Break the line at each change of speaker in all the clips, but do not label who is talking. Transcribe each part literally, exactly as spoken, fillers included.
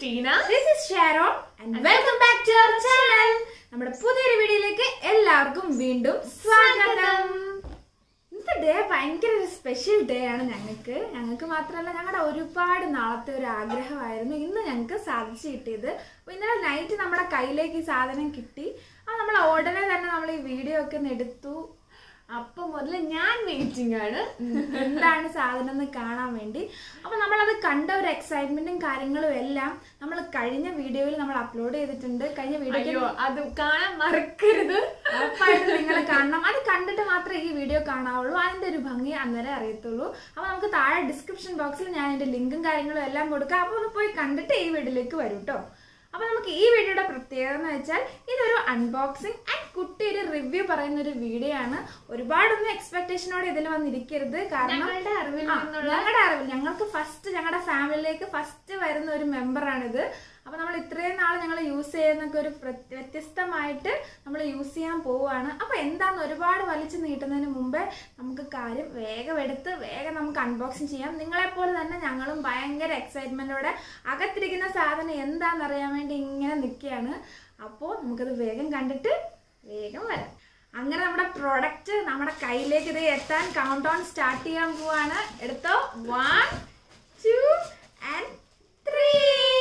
Sheena.
This is Sharon and, and welcome back to our channel. നമ്മുടെ പുതിയൊരു വീഡിയോയിലേക്ക് എല്ലാവർക്കും വീണ്ടും സ്വാഗതം. ഇന്നത്തെ ഡേ ഭയങ്കര ഒരു സ്പെഷ്യൽ ഡേ ആണ് ഞങ്ങൾക്ക്. ഞങ്ങൾക്ക് മാത്രമല്ല ഞങ്ങളുടെ ഒരുപാട് നാളത്തെ ഒരു ആഗ്രഹമായിരുന്നു ഇന്ന് ഞങ്ങൾക്ക് സാധിച്ചു കിട്ടിയത്. അപ്പോൾ ഇന്നലെ നൈറ്റ് നമ്മുടെ കയ്യിലേക്ക് ഈ സാധനം കിട്ടി. ആ നമ്മൾ ഉടനെ തന്നെ നമ്മൾ ഈ വീഡിയോ ഒക്കെ ഒന്ന് എടുത്തു.
അപ്പം മുതൽ ഞാൻ വെയിറ്റിംഗ് ആണ്
എന്താണ് സാധനം എന്ന് കാണാൻ വേണ്ടി. അപ്പൊ നമ്മളത് കണ്ട ഒരു എക്സൈറ്റ്മെന്റും കാര്യങ്ങളും എല്ലാം നമ്മൾ കഴിഞ്ഞ വീഡിയോയിൽ നമ്മൾ അപ്ലോഡ് ചെയ്തിട്ടുണ്ട്. കഴിഞ്ഞ വീഡിയോ
അത് കാണാൻ മറക്കരുത്,
ഉറപ്പായിട്ട് നിങ്ങൾ കാണണം. അത് കണ്ടിട്ട് മാത്രമേ ഈ വീഡിയോ കാണാവുള്ളൂ. അതിന്റെ ഒരു ഭംഗി അന്നേരം അറിയത്തുള്ളൂ. അപ്പൊ നമുക്ക് താഴെ ഡിസ്ക്രിപ്ഷൻ ബോക്സിൽ ഞാൻ അതിന്റെ ലിങ്കും കാര്യങ്ങളും എല്ലാം കൊടുക്കാം. അപ്പൊ ഒന്ന് പോയി കണ്ടിട്ട് ഈ വീഡിയോയിലേക്ക് വരും കേട്ടോ. അപ്പൊ നമുക്ക് ഈ വീഡിയോയുടെ പ്രത്യേകത എന്ന് വെച്ചാൽ ഇതൊരു അൺബോക്സിങ് ആൻഡ് കുട്ടിയുടെ റിവ്യൂ പറയുന്ന ഒരു വീഡിയോ ആണ്. ഒരുപാടൊന്നും എക്സ്പെക്ടേഷനോടെ ഇതിൽ വന്നിരിക്കരുത്. കാരണം
ഞങ്ങളുടെ അറിവിൽ
ഞങ്ങളുടെ അറിവിൽ ഞങ്ങൾക്ക് ഫസ്റ്റ് ഞങ്ങളുടെ ഫാമിലിയിലേക്ക് ഫസ്റ്റ് വരുന്ന ഒരു മെമ്പറാണിത്. അപ്പൊ നമ്മൾ ഇത്രയും നാൾ ഞങ്ങൾ യൂസ് ചെയ്യുന്നൊക്കെ ഒരു വ്യത്യസ്തമായിട്ട് നമ്മൾ യൂസ് ചെയ്യാൻ പോവുകയാണ്. അപ്പൊ എന്താന്ന് ഒരുപാട് വലിച്ചു നീട്ടുന്നതിന് മുമ്പേ നമുക്ക് കാര്യം വേഗം എടുത്ത് വേഗം നമുക്ക് അൺബോക്സിങ് ചെയ്യാം. നിങ്ങളെപ്പോലെ തന്നെ ഞങ്ങളും ഭയങ്കര എക്സൈറ്റ്മെന്റോടെ അകത്തിരിക്കുന്ന സാധനം എന്താണെന്ന് അറിയാൻ വേണ്ടി ഇങ്ങനെ നിൽക്കുകയാണ്. അപ്പോൾ നമുക്കത് വേഗം കണ്ടിട്ട് വേഗം വരാം. അങ്ങനെ നമ്മുടെ പ്രോഡക്റ്റ് നമ്മുടെ കയ്യിലേക്ക് ഇത് എത്താൻ കൗണ്ട് ഡൗൺ സ്റ്റാർട്ട് ചെയ്യാൻ പോവാണ്. എടുത്തോ, വൺ ടു ആൻഡ് ത്രീ.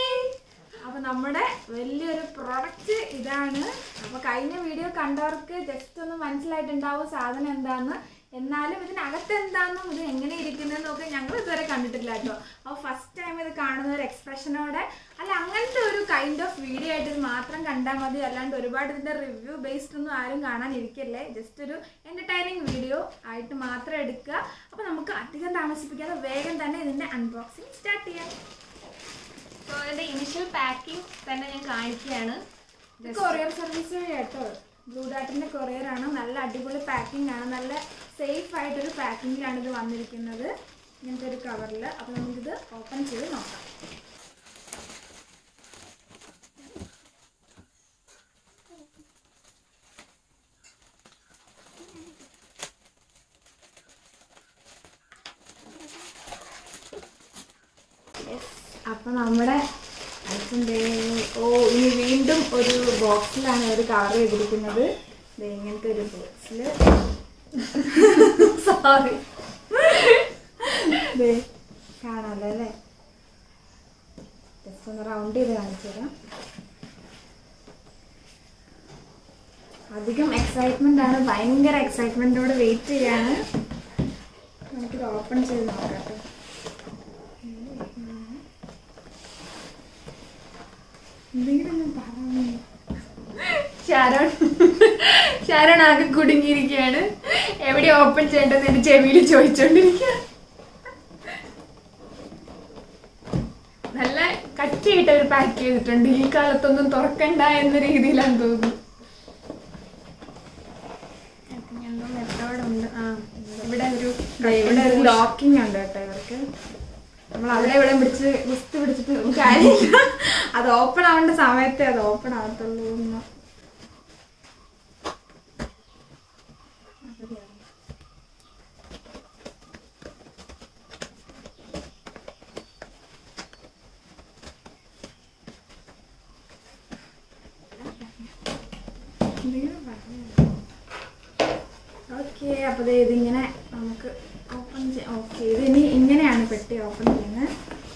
അപ്പൊ നമ്മുടെ വലിയൊരു പ്രോഡക്റ്റ് ഇതാണ്. അപ്പൊ കഴിഞ്ഞ വീഡിയോ കണ്ടവർക്ക് ജസ്റ്റ് ഒന്ന് മനസ്സിലായിട്ടുണ്ടാവും സാധനം എന്താന്ന്. എന്നാലും ഇതിനകത്ത് എന്താണെന്നും ഇത് എങ്ങനെ ഇരിക്കുന്നതെന്നും ഒക്കെ ഞങ്ങൾ ഇതുവരെ കണ്ടിട്ടില്ല കേട്ടോ. അപ്പോൾ ഫസ്റ്റ് ടൈം ഇത് കാണുന്ന ഒരു എക്സ്പ്രഷനോടെ അല്ല അങ്ങനത്തെ ഒരു കൈൻഡ് ഓഫ് വീഡിയോ ആയിട്ട് ഇത് മാത്രം കണ്ടാൽ മതി. അല്ലാണ്ട് ഒരുപാട് ഇതിന്റെ റിവ്യൂ ബേസ്ഡ് ഒന്നും ആരും കാണാനിരിക്കല്ലേ. ജസ്റ്റ് ഒരു എന്റർടൈനിങ് വീഡിയോ ആയിട്ട് മാത്രം എടുക്കുക. അപ്പൊ നമുക്ക് അധികം താമസിപ്പിക്കാതെ വേഗം തന്നെ ഇതിന്റെ അൺബോക്സിങ് സ്റ്റാർട്ട് ചെയ്യാം.
സോ അതിന്റെ ഇനിഷ്യൽ പാക്കിംഗ് തന്നെ ഞാൻ കാണിക്കുകയാണ്.
കൊറിയർ സർവീസ് വഴി കേട്ടോ. ബ്ലൂ ഡാർട്ടിന്റെ കൊറിയർ ആണ്. നല്ല അടിപൊളി പാക്കിംഗ് ആണ്. നല്ല സേഫ് ആയിട്ടൊരു പാക്കിങ്ങിലാണ് ഇത് വന്നിരിക്കുന്നത്, ഇങ്ങനത്തെ ഒരു കവറിൽ. അപ്പോൾ നമുക്കിത് ഓപ്പൺ ചെയ്ത് നോക്കാം. അപ്പൊ നമ്മുടെ ഓ ഇനി വീണ്ടും ഒരു ബോക്സിലാണ് ഒരു കവർ ചെയ്തിരിക്കുന്നത്. ഇങ്ങനത്തെ ഒരു ബോക്സിൽ സോറി കാണാമല്ലോ അല്ലേ. ജസ്റ്റ് ഒന്ന് റൗണ്ട് ചെയ്ത് കാണിച്ചു തരാം. അധികം എക്സൈറ്റ്മെന്റ് ആണ്, ഭയങ്കര എക്സൈറ്റ്മെന്റോട് വെയിറ്റ് ചെയ്യാണ്. നമുക്കിത് ഓപ്പൺ ചെയ്ത് നോക്കാം കേട്ടോ.
ഷാരോൺ ഷാരോൺ ആകെ കുടുങ്ങിയിരിക്കുകയാണ്. എവിടെ ഓപ്പൺ ചെയ്യേണ്ടതെന്ന് എന്റെ ചെവിയിൽ ചോദിച്ചോണ്ടിരിക്കുക. നല്ല കട്ടിയായിട്ട് അവർ പാക്ക് ചെയ്തിട്ടുണ്ട്. ഈ കാലത്തൊന്നും തുറക്കണ്ട എന്ന രീതിയിലാന്ന് തോന്നുന്നു. മെത്തേഡുണ്ട്. ആ ഇവിടെ ഒരു
ഇവിടെ ഒരു ലോക്കിംഗ് ഉണ്ട് കേട്ടോ ഇവർക്ക്. നമ്മൾ അവിടെ ഇവിടെ പിടിച്ച് ഗുസ്തി പിടിച്ചിട്ട് കാര്യമില്ല. അത് ഓപ്പൺ ആവേണ്ട സമയത്തെ അത് ഓപ്പൺ ആവത്തുള്ളൂ. ഓക്കെ, അപ്പൊ ഇതിങ്ങനെ നമുക്ക് ഓപ്പൺ ചെയ്യാം. ഓക്കെ, ഇതിനി ഇങ്ങനെയാണ് പെട്ടി ഓപ്പൺ ചെയ്യുന്നത്.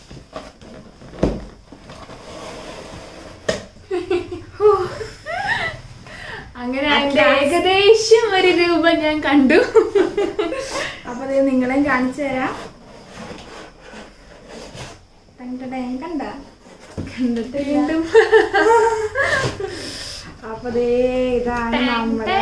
അങ്ങനെ അതിന്റെ ഏകദേശം ഒരു രൂപ ഞാൻ കണ്ടു.
അപ്പൊ അത് നിങ്ങളെയും കാണിച്ചു തരാം. കണ്ട കണ്ടിട്ട് വീണ്ടും അപ്പൊ ദേ ഇതാണ് നമ്മുടെ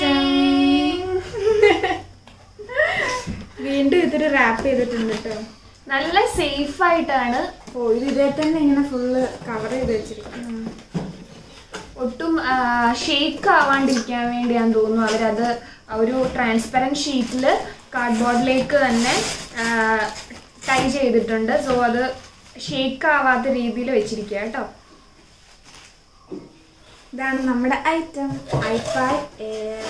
വീണ്ടും ഇതൊരു റാപ്പ് ചെയ്തിട്ടുണ്ട് കേട്ടോ.
നല്ല സേഫ് ആയിട്ടാണ്.
ഓ ഇത് ഇതേ തന്നെ ഇങ്ങനെ ഫുള്ള് കവർ ചെയ്ത് വെച്ചിരിക്കുന്നു.
ഒട്ടും ഷേക്ക് ആവാണ്ടിരിക്കാൻ വേണ്ടിയാന്ന് തോന്നുന്നു അവരത് ഒരു ട്രാൻസ്പെറൻറ്റ് ഷീറ്റിൽ കാർഡ്ബോർഡിലേക്ക് തന്നെ ടൈ ചെയ്തിട്ടുണ്ട്. സോ അത് ഷേക്ക് ആവാത്ത രീതിയിൽ വെച്ചിരിക്കുക കേട്ടോ.
ഇതാണ് നമ്മുടെ item, iPad Air.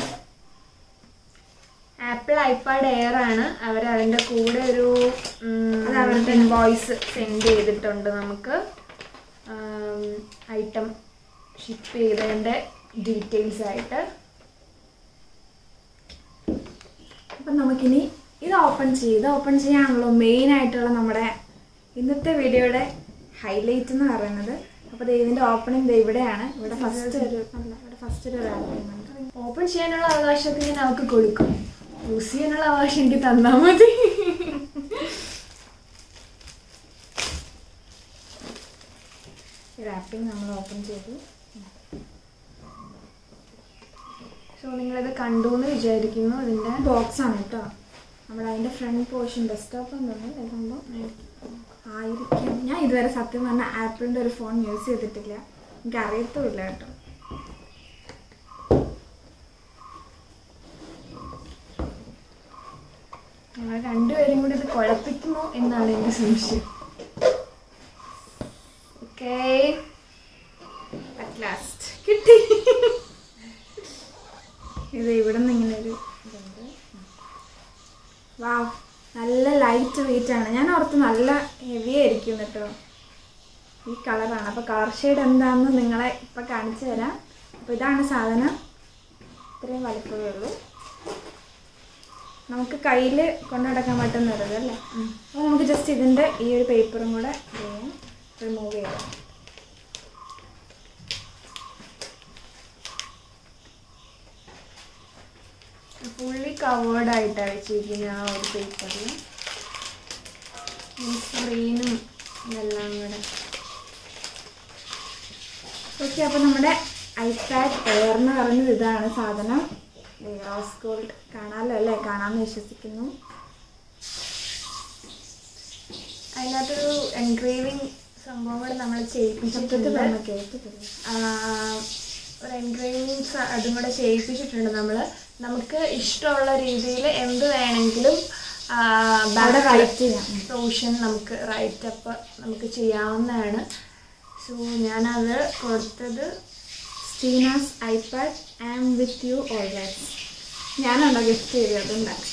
Apple iPad Air ആണ്. അവർ അതിൻ്റെ കൂടെ ഒരു അവരുടെ ഇൻവോയ്സ് സെൻഡ് ചെയ്തിട്ടുണ്ട് നമുക്ക്. ഐറ്റം ഷിപ്പ് ചെയ്തതിൻ്റെ ഡീറ്റെയിൽസ് ആയിട്ട്.
അപ്പം നമുക്കിനി ഇത് ഓപ്പൺ ചെയ്ത് ഓപ്പൺ ചെയ്യാനുള്ള മെയിൻ ആയിട്ടുള്ള നമ്മുടെ ഇന്നത്തെ വീഡിയോയുടെ ഹൈലൈറ്റ് എന്ന് പറയുന്നത്. അപ്പോൾ ഇതിൻ്റെ ഓപ്പണിംഗ് ഇവിടെയാണ്. ഇവിടെ ഫസ്റ്റ് ഒരു അല്ല ഇവിടെ ഫസ്റ്റ് ഒരു റാപ്പിംഗ്.
ഓപ്പൺ ചെയ്യാനുള്ള അവകാശത്തിന് നമുക്ക് കൊടുക്കും, യൂസ് ചെയ്യാനുള്ള അവകാശം എനിക്ക് തന്നാൽ മതി.
റാപ്പിംഗ് നമ്മൾ ഓപ്പൺ ചെയ്തു.
സോ നിങ്ങളിത് കണ്ടു എന്ന് വിചാരിക്കുന്നു. ഇതിൻ്റെ
ബോക്സ് ആണ് കേട്ടോ. നമ്മുടെ അതിൻ്റെ ഫ്രണ്ട് പോർഷൻ ഡെസ്ക്ടോപ്പ് എന്താണ് സംഭവം ആയിരിക്കും. ഞാൻ ഇതുവരെ സത്യം പറഞ്ഞാൽ ആപ്പിളിൻ്റെ ഒരു ഫോൺ യൂസ് ചെയ്തിട്ടില്ല, എനിക്ക് അറിയത്തുമില്ല കേട്ടോ.
ഞങ്ങൾ രണ്ടുപേരും കൂടി ഇത് കുഴപ്പിക്കുമോ എന്നാണ് എൻ്റെ സംശയം. ഓക്കേ,
അറ്റ് ലാസ്റ്റ് കിട്ടി. ഇത് ഇവിടെ നിന്ന് ഇങ്ങനെ ഒരു ഇതുണ്ട്. വാവ്, നല്ല ലൈറ്റ് വെയിറ്റ് ആണ്. ഞാൻ ഓർത്ത് നല്ല ഹെവി ആയിരിക്കും കേട്ടോ. ഈ കളറാണ്. അപ്പോൾ കളർ ഷെയ്ഡ് എന്താണെന്ന് നിങ്ങളെ ഇപ്പം കാണിച്ചു തരാം. അപ്പോൾ ഇതാണ് സാധനം. ഇത്രയും വലിപ്പമേ ഉള്ളൂ. നമുക്ക് കയ്യിൽ കൊണ്ടു നടക്കാൻ പറ്റുന്നത് അല്ലേ. അപ്പോൾ നമുക്ക് ജസ്റ്റ് ഇതിൻ്റെ ഈ ഒരു പേപ്പറും കൂടെ ചെയ്യാം, റിമൂവ് ചെയ്യാം.
ഫുള്ളി കവേർഡ് ആയിട്ടാണ് വെച്ചിരിക്കുന്നത് ആ ഒരു പേപ്പറിൽ. സ്ക്രീനും ഇതെല്ലാം കൂടെ.
ഓക്കെ, അപ്പോൾ നമ്മുടെ ഐപാഡ് എയർ എന്ന് പറയുന്നത് ഇതാണ് സാധനം. റോസ് ഗോൾഡ് കാണാമല്ലോ അല്ലേ? കാണാമെന്ന് വിശ്വസിക്കുന്നു.
അതിനകത്തൊരു എൻഗ്രേവിങ് സംഭവം കൂടെ നമ്മൾ ചെയ്യിപ്പിച്ചിട്ടുണ്ട്. ഒരു എൻഗ്രേവിങ്സ് അതും കൂടെ ചെയ്യിപ്പിച്ചിട്ടുണ്ട് നമ്മൾ. നമുക്ക് ഇഷ്ടമുള്ള രീതിയിൽ എന്ത് വേണമെങ്കിലും
റൈറ്റ് ചെയ്യാം.
പ്രൊവിഷൻ നമുക്ക് റൈറ്റ് അപ്പ് നമുക്ക് ചെയ്യാവുന്നതാണ്. സോ ഞാനത് കൊടുത്തത്
സ്റ്റീനാസ് iPad I am with you always. ഞാനാണോ ഗിഫ്റ്റ് ചെയ്തത്? അതുണ്ടാക്കി,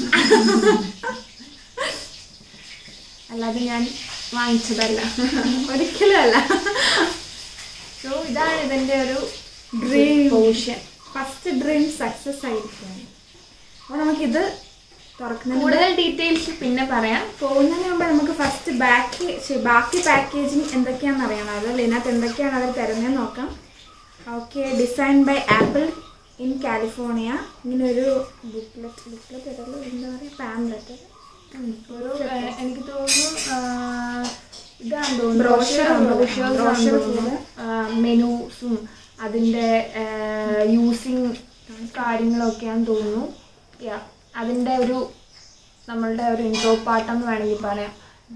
അല്ലാതെ ഞാൻ വാങ്ങിച്ചതല്ല,
ഒരിക്കലും അല്ല.
സോ ഇതാണ് ഇതിൻ്റെ ഒരു
dream
portion.
First dream success ആയിരിക്കുകയാണ്. അപ്പോൾ നമുക്കിത് തുറക്കുന്നതിന്
കൂടുതൽ ഡീറ്റെയിൽസ് പിന്നെ പറയാം.
പോകുന്നതിന് മുമ്പ് നമുക്ക് ഫസ്റ്റ് ബാക്കി ബാക്കി പാക്കേജിങ് എന്തൊക്കെയാണെന്ന് അറിയണം. അതല്ല ഇതിനകത്ത് എന്തൊക്കെയാണ് അവർ തരുന്നതെന്ന് നോക്കാം. Okay, design by Apple in California. ഇങ്ങനെ ഒരു ബുക്ക്ലെറ്റ് ബുക്ക്ലെറ്റ് ഏതല്ലോ എന്താ പറയുക, പാംലെറ്റ്
ഒരു എനിക്ക് തോന്നുന്നു ഇതാണ് തോന്നുന്നു
ബ്രോഷർ,
മെനൂസും അതിൻ്റെ യൂസിങ് കാര്യങ്ങളൊക്കെയാണെന്ന് തോന്നുന്നു. യാ, അതിൻ്റെ ഒരു നമ്മളുടെ ഒരു ഇൻട്രോ പാട്ടെന്ന് വേണമെങ്കിൽ പറയാം.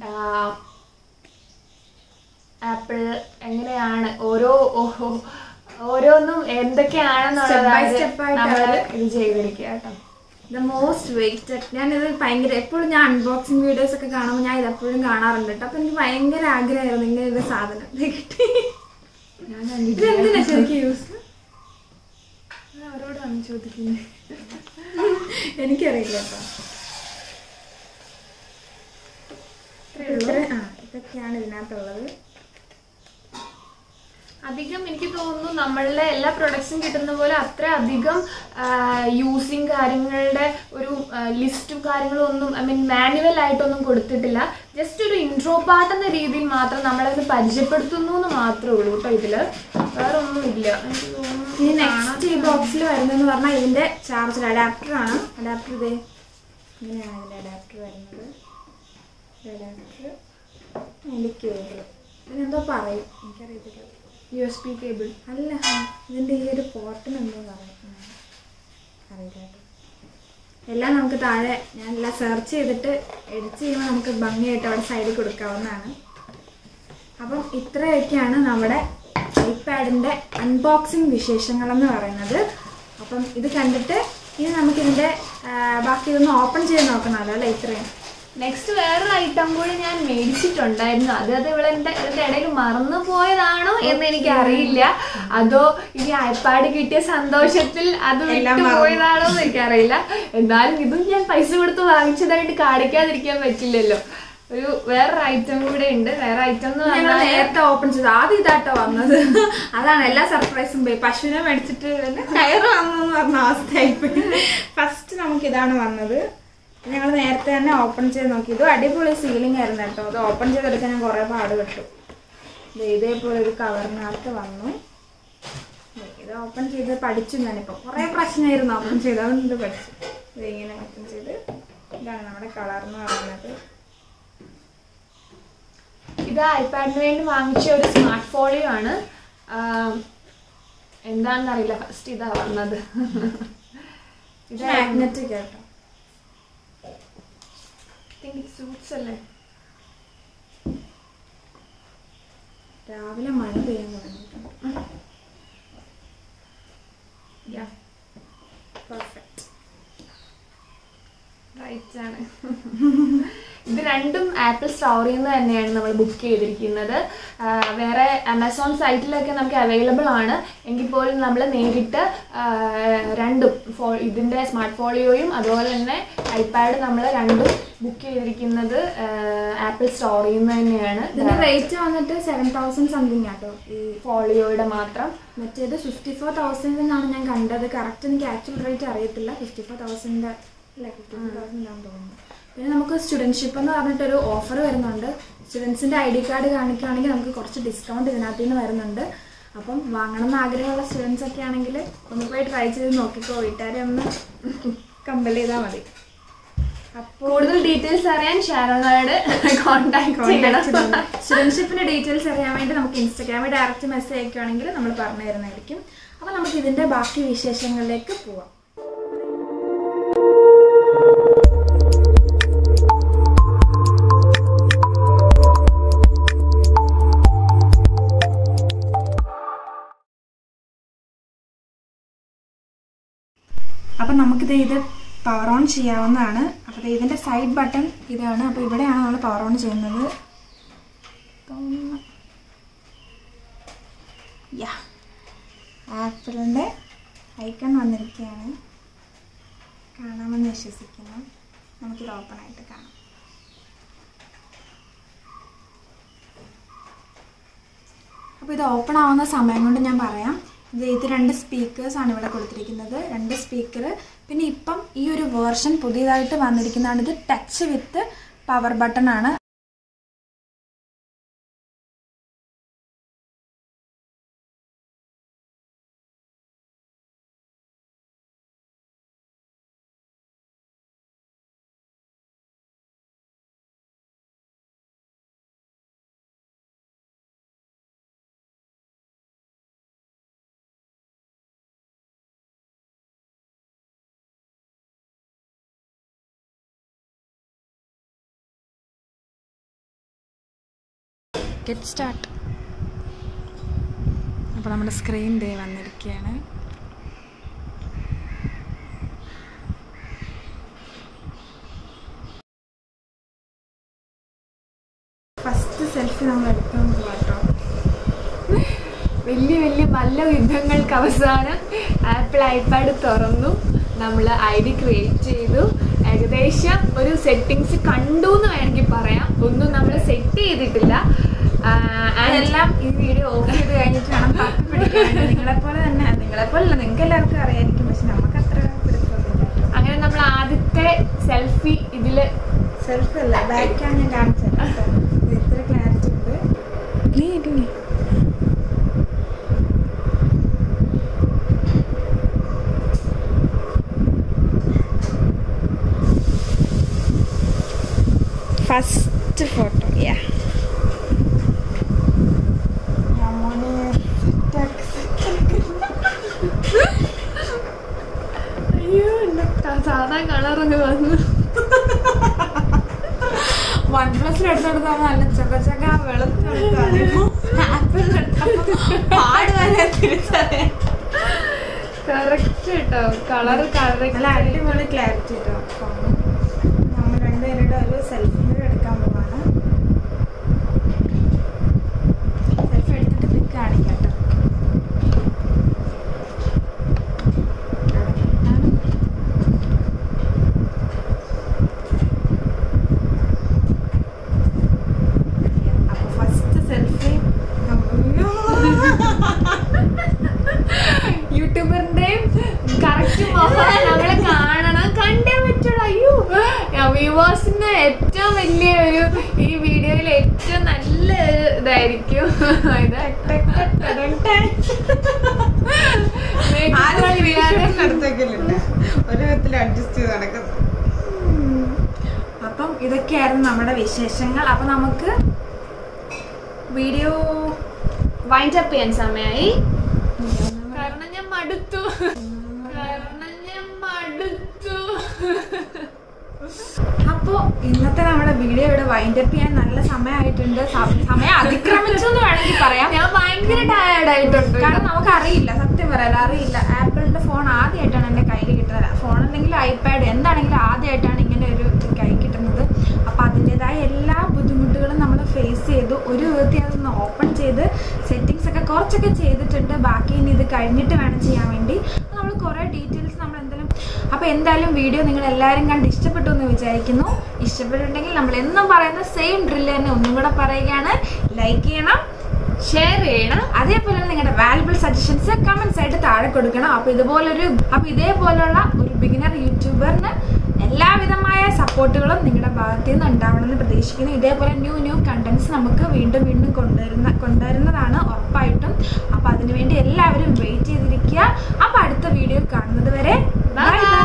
ആപ്പിൾ എങ്ങനെയാണ് ഓരോ ഓരോന്നും എന്തൊക്കെയാണെന്നുള്ളത് ഇത് ചെയ്തിരിക്കുക കേട്ടോ.
The most weighted. ഞാനിത് ഭയങ്കര എപ്പോഴും ഞാൻ അൺബോക്സിങ് വീഡിയോസ് ഒക്കെ കാണുമ്പോൾ ഞാൻ ഇതെപ്പോഴും കാണാറുണ്ട് കേട്ടോ. അപ്പം എനിക്ക് ഭയങ്കര ആഗ്രഹമായിരുന്നു ഇങ്ങനെ ഒരു സാധനം കിട്ടി.
ഞാൻ
ഇതെന്തിനാ ശരിക്കും യൂസ്?
അവരോടാണ് ചോദിക്കുന്നത്,
എനിക്കറിയില്ല കേട്ടോ. ആ ഇതൊക്കെയാണ് ഇതിനകത്തുള്ളത്.
അധികം എനിക്ക് തോന്നുന്നു നമ്മളുടെ എല്ലാ പ്രൊഡക്ട്സും കിട്ടുന്ന പോലെ അത്ര അധികം യൂസിങ് കാര്യങ്ങളുടെ ഒരു ലിസ്റ്റും കാര്യങ്ങളും ഒന്നും ഐ മീൻ മാനുവൽ ആയിട്ടൊന്നും കൊടുത്തിട്ടില്ല. ജസ്റ്റ് ഒരു ഇൻട്രോ പാർട്ട് എന്ന രീതിയിൽ മാത്രം നമ്മളത് പരിചയപ്പെടുത്തുന്നു എന്ന് മാത്രമേ ഉള്ളൂ കേട്ടോ. ഇതിൽ വേറെ ഒന്നും ഇല്ല. എനിക്ക് തോന്നുന്നു
ഈ നെക്സ്റ്റ് ഈ ബോക്സിൽ വരുന്നതെന്ന് പറഞ്ഞാൽ ഇതിൻ്റെ ചാർജർ അഡാപ്റ്ററാണ്. അഡാപ്റ്റർ ഇതേ ഇങ്ങനെയാണ് ഇതിൻ്റെ അഡാപ്റ്റർ വരുന്നത്. അഡാപ്റ്റർ അതിൻ്റെ കേബിൾ ഇതിനെന്തോ പറയും, എനിക്കറിയത്തില്ല.
യു എസ് പി കേബിൾ
അല്ല, ഇതിൻ്റെ ഈ ഒരു പോർട്ടിന് എന്തോ പറയും, അറിയില്ല കേട്ടോ. എല്ലാം നമുക്ക് താഴെ ഞാൻ എല്ലാം സെർച്ച് ചെയ്തിട്ട് എഡിറ്റ് ചെയ്യുമ്പോൾ നമുക്ക് ഭംഗിയായിട്ട് അവിടെ സൈഡിൽ കൊടുക്കാവുന്നതാണ്. അപ്പം ഇത്രയൊക്കെയാണ് നമ്മുടെ ഐപാഡിൻ്റെ അൺബോക്സിങ് വിശേഷങ്ങളെന്ന് പറയുന്നത്. അപ്പം ഇത് കണ്ടിട്ട് ഇനി നമുക്കിതിൻ്റെ ബാക്കി ഇതൊന്ന് ഓപ്പൺ ചെയ്ത് നോക്കണമല്ലോ അല്ലേ. ഇത്രയും
നെക്സ്റ്റ് വേറൊരു ഐറ്റം കൂടി ഞാൻ മേടിച്ചിട്ടുണ്ടായിരുന്നു. അത് അത് ഇവിടെ ഇതിന്റെ ഇടയിൽ മറന്നു പോയതാണോ എന്ന് എനിക്ക് അറിയില്ല. അതോ ഇനി ഐപാഡ് കിട്ടിയ സന്തോഷത്തിൽ അത് വിട്ടു പോയതാണോ എന്ന് എനിക്കറിയില്ല. എന്നാലും ഇതും ഞാൻ പൈസ കൊടുത്ത് വാങ്ങിച്ചതായിട്ട് കാണിക്കാതിരിക്കാൻ പറ്റില്ലല്ലോ. ഒരു വേറൊരു ഐറ്റം കൂടെ ഉണ്ട്. വേറെ ഐറ്റം എന്ന്
പറഞ്ഞാൽ നേരത്തെ ഓപ്പൺ ചെയ്ത് ആദ്യം ഇതാട്ടോ വന്നത്. അതാണ് എല്ലാ സർപ്രൈസും പോയി. പശുവിനെ മേടിച്ചിട്ട് കയറ് വന്നെന്ന് പറഞ്ഞ അവസ്ഥയായിപ്പോയി. ഫസ്റ്റ് നമുക്ക് ഇതാണ് വന്നത്. ഞങ്ങൾ നേരത്തെ തന്നെ ഓപ്പൺ ചെയ്ത് നോക്കി. ഇത് അടിപൊളി സീലിംഗ് ആയിരുന്നു കേട്ടോ. അത് ഓപ്പൺ ചെയ്തെടുക്കാൻ ഞാൻ കുറേ പാട് കിട്ടും. ഇതേപോലെ ഒരു കവറിനകത്ത് വന്നു. ഇത് ഓപ്പൺ ചെയ്ത് പഠിച്ചു ഞാനിപ്പോൾ. കുറേ പ്രശ്നമായിരുന്നു ഓപ്പൺ ചെയ്ത്. അതുകൊണ്ട് പഠിച്ചു. ഇത് ഇങ്ങനെ ഓപ്പൺ ചെയ്ത് ഇതാണ് നമ്മുടെ കളർ എന്ന് പറയുന്നത്.
ഇത് ഐപാഡിന് വേണ്ടി വാങ്ങിച്ച ഒരു സ്മാർട്ട് ഫോളിയോ ആണ്. എന്താണെന്നറിയില്ല, ഫസ്റ്റ് ഇതാ വന്നത്.
ഇത് മാഗ്നറ്റിക് കേട്ടോ.
സൂട്ട്സ് അല്ലേ.
രാവിലെ മഴ പെയ്യാൻ തുടങ്ങിയിട്ടുണ്ട്. പെർഫെക്റ്റ്
റൈറ്റ് ആണ്. ഇത് രണ്ടും ആപ്പിൾ സ്റ്റോറിൽ നിന്ന് തന്നെയാണ് നമ്മൾ ബുക്ക് ചെയ്തിരിക്കുന്നത്. വേറെ ആമസോൺ സൈറ്റിലൊക്കെ നമുക്ക് അവൈലബിൾ ആണ്. എങ്കിൽ പോലും നമ്മൾ നേരിട്ട് രണ്ടും ഫോ ഇതിൻ്റെ സ്മാർട്ട് ഫോളിയോയും അതുപോലെ തന്നെ ഐപാഡ് നമ്മൾ രണ്ടും ബുക്ക് ചെയ്തിരിക്കുന്നത് ആപ്പിൾ സ്റ്റോറിൽ നിന്ന് തന്നെയാണ്.
ഇതിൻ്റെ റേറ്റ് വന്നിട്ട് സെവൻ തൗസൻഡ് സംതിങ് ആട്ടോ
ഈ ഫോളിയോയുടെ മാത്രം.
മറ്റേത് ഫിഫ്റ്റി ഫോർ തൗസൻഡ് എന്നാണ് ഞാൻ കണ്ടത്. കറക്റ്റ് എനിക്ക് ആക്ച്വൽ റേറ്റ് അറിയത്തില്ല. ഫിഫ്റ്റി ഫോർ തൗസൻഡ് അല്ല ഫിഫ്റ്റി ഫോർ തൗസൻഡ് ആണെന്ന് തോന്നുന്നു. പിന്നെ നമുക്ക് സ്റ്റുഡൻഷിപ്പ് എന്ന് പറഞ്ഞിട്ടൊരു ഓഫർ വരുന്നുണ്ട്. സ്റ്റുഡൻസിൻ്റെ ഐ ഡി കാർഡ് കാണിക്കുകയാണെങ്കിൽ നമുക്ക് കുറച്ച് ഡിസ്കൗണ്ട് ഇതിനകത്ത് നിന്ന് വരുന്നുണ്ട്. അപ്പം വാങ്ങണം എന്ന് ആഗ്രഹമുള്ള സ്റ്റുഡൻസ് ഒക്കെ ആണെങ്കിൽ ഒന്ന് പോയി ട്രൈ ചെയ്ത് നോക്കിക്കോ. വീട്ടുകാരെ ഒന്ന് കമ്പൽ ചെയ്താൽ മതി.
അപ്പോൾ കൂടുതൽ ഡീറ്റെയിൽസ് അറിയാൻ ഷാരോണോട് കോൺടാക്ട് ചെയ്യണം.
സ്റ്റുഡൻഷിപ്പിൻ്റെ ഡീറ്റെയിൽസ് അറിയാൻ വേണ്ടി നമുക്ക് ഇൻസ്റ്റാഗ്രാമിൽ ഡയറക്റ്റ് മെസ്സേജ് അയക്കുകയാണെങ്കിൽ നമ്മൾ പറഞ്ഞു തരുന്നതായിരിക്കും. അപ്പോൾ നമുക്ക് ഇതിൻ്റെ ബാക്കി വിശേഷങ്ങളിലേക്ക് പോവാം. അപ്പം നമുക്കിത് ഇത് പവർ ഓൺ ചെയ്യാവുന്നതാണ്. അപ്പോൾ ഇതിൻ്റെ സൈഡ് ബട്ടൺ ഇതാണ്. അപ്പോൾ ഇവിടെയാണ് നമ്മൾ പവർ ഓൺ ചെയ്യുന്നത്. യാ ആപ്പിളിൻ്റെ ഐക്കൺ വന്നിരിക്കുകയാണ്. കാണാമെന്ന് വിശ്വസിക്കുന്നു. നമുക്കിത് ഓപ്പൺ ആയിട്ട് കാണാം. അപ്പോൾ ഇത് ഓപ്പൺ ആവുന്ന സമയം കൊണ്ട് ഞാൻ പറയാം. ഇത് ഇത് രണ്ട് സ്പീക്കേഴ്സാണ് ഇവിടെ കൊടുത്തിരിക്കുന്നത്. രണ്ട് സ്പീക്കർ. പിന്നെ ഇപ്പം ഈ ഒരു വേർഷൻ പുതിയതായിട്ട് വന്നിരിക്കുന്നതാണ്. ഇത് ടച്ച് വിത്ത് പവർ ബട്ടൺ ആണ്. Get start. അപ്പോൾ നമ്മുടെ സ്ക്രീൻ ഡേ വന്നിരിക്കുകയാണ്. ഫസ്റ്റ് സെൽഫി നമ്മൾ എടുക്കാൻ പോകാട്ടോ.
വലിയ വലിയ നല്ല യുദ്ധങ്ങൾക്ക് അവസാനം ആപ്പിൾ ഐപാഡ് തുറന്നു. നമ്മൾ ഐ ഡി ക്രിയേറ്റ് ചെയ്തു. ഏകദേശം ഒരു സെറ്റിങ്സ് കണ്ടു എന്ന് വേണമെങ്കിൽ പറയാം. ഒന്നും നമ്മൾ സെറ്റ് ചെയ്തിട്ടില്ല.
അതെല്ലാം ഈ വീഡിയോ ഓഫ് ചെയ്ത് കഴിഞ്ഞിട്ട് വേണം തപ്പി പിടിക്കാൻ. നിങ്ങളെപ്പോലെ തന്നെ, നിങ്ങളെപ്പോലല്ല, നിങ്ങൾക്ക് എല്ലാവർക്കും അറിയായിരിക്കും, പക്ഷെ നമുക്ക് അത്ര പിടിച്ചില്ല.
അങ്ങനെ നമ്മൾ ആദ്യത്തെ സെൽഫി ഇതിൽ
സെൽഫി അല്ല ബാക്കാണ് ഞാൻ കാണിച്ചത്. ഇത് എത്ര ക്ലാരിറ്റി ഉണ്ട്. നീ ഇനി ഫസ്റ്റ് ഫോട്ടോ. യാ
അയ്യോ എൻ്റെ സാധാ കളറൊക്കെ വന്നു.
വൺ പ്ലസിൽ എടുത്തെടുത്താൽ നല്ല ചക്ക ചക്ക വെളുത്തെടുത്താണ്.
കറക്റ്റ് കേട്ടോ, കളറ് കറക്റ്റ്.
നല്ല അടിപൊളി ക്ലാരിറ്റി കേട്ടോ. നമ്മൾ രണ്ടുപേരുടെ ഒരു സെൽഫി കൂടെ എടുക്കാൻ പോവാണ്. സെൽഫി എടുത്തിട്ട് പിക്ക് കാണിക്കാം കേട്ടോ.
ഏറ്റവും വലിയ ഒരു ഈ വീഡിയോയിൽ ഏറ്റവും നല്ല ഇതായിരിക്കും ഇത്.
ഒരു വിധത്തിൽ അഡ്ജസ്റ്റ് ചെയ്ത് നടക്കും.
അപ്പം ഇതൊക്കെയായിരുന്നു നമ്മുടെ വിശേഷങ്ങൾ. അപ്പൊ നമുക്ക് വീഡിയോ
വൈൻഡ് അപ്പ് ചെയ്യാൻ സമയമായി. കാരണം ഞാൻ മടുത്തു കാരണം ഞാൻ മടുത്തു
അപ്പോ ഇന്നത്തെ നമ്മുടെ വീഡിയോ ഇവിടെ വൈൻഡ് അപ്പ് ചെയ്യാൻ നല്ല സമയമായിട്ടുണ്ട്. സമയം അതിക്രമിച്ചു എന്ന് വേണമെങ്കിൽ പറയാം.
ഞാൻ ഭയങ്കര ടയർഡ് ആയിട്ടുണ്ട്.
കാരണം നമുക്ക് അറിയില്ല, സത്യം പറയാലോ അറിയില്ല. ആപ്പിളിന്റെ ഫോൺ ആദ്യമായിട്ടാണ് എന്റെ കയ്യിൽ കിട്ടുന്നത്. ഫോൺ എന്തെങ്കിലും ഐപാഡ് എന്താണെങ്കിലും ആദ്യമായിട്ടാണ് ഇങ്ങനെ ഒരു കൈ കിട്ടുന്നത്. അപ്പൊ അതിൻ്റെതായ എല്ലാ ബുദ്ധിമുട്ടുകളും നമ്മൾ ഫേസ് ചെയ്തു. ഒരു വിധത്തിൽ അതൊന്ന് ഓപ്പൺ ചെയ്ത് സെറ്റിങ്സ് ഒക്കെ കുറച്ചൊക്കെ ചെയ്തിട്ടുണ്ട്. ബാക്കി ഇനി ഇത് കഴിഞ്ഞിട്ട് വേണം ചെയ്യാൻ വേണ്ടി. നമ്മൾ കുറെ ഡീറ്റെയിൽസ് നമ്മൾ എന്തെങ്കിലും. അപ്പൊ എന്തായാലും വീഡിയോ നിങ്ങൾ എല്ലാവരും കണ്ട് ഇഷ്ടപ്പെട്ടു എന്ന് വിചാരിക്കുന്നു. ഇഷ്ടപ്പെട്ടിട്ടുണ്ടെങ്കിൽ നമ്മൾ എന്നും പറയുന്ന സെയിം ഡ്രില്ല് തന്നെ ഒന്നും കൂടെ പറയുകയാണ്. ലൈക്ക് ചെയ്യണം,
ഷെയർ ചെയ്യണം.
അതേപോലെ നിങ്ങളുടെ വാല്യുബിൾ സജഷൻസ് കമന്റ്സ് ആയിട്ട് താഴെ കൊടുക്കണം. അപ്പൊ ഇതുപോലൊരു അപ്പൊ ഇതേപോലുള്ള ഒരു ബിഗിനർ യൂട്യൂബറിന് എല്ലാവിധമായ സപ്പോർട്ടുകളും നിങ്ങളുടെ ഭാഗത്തു നിന്ന് ഉണ്ടാവണമെന്ന് പ്രതീക്ഷിക്കുന്നു. ഇതേപോലെ ന്യൂ ന്യൂ കണ്ടന്റ്സ് നമുക്ക് വീണ്ടും വീണ്ടും കൊണ്ടുവരുന്ന കൊണ്ടുവരുന്നതാണ് ഉറപ്പായിട്ടും. അപ്പൊ അതിനുവേണ്ടി എല്ലാവരും വെയിറ്റ് ചെയ്തിരിക്കുക. അപ്പൊ അടുത്ത വീഡിയോ കാണുന്നത് വരെ ബൈ ബൈ.